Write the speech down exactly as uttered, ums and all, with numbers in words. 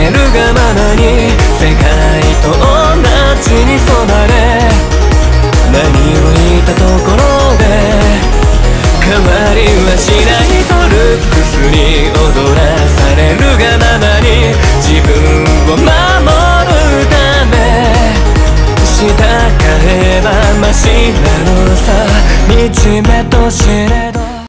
れるがままに世界と同じに染まれ、何を言ったところで変わりはしないと、ルックスに踊らされるがままに自分を守るため、従えばマシなのさ、惨めと知れど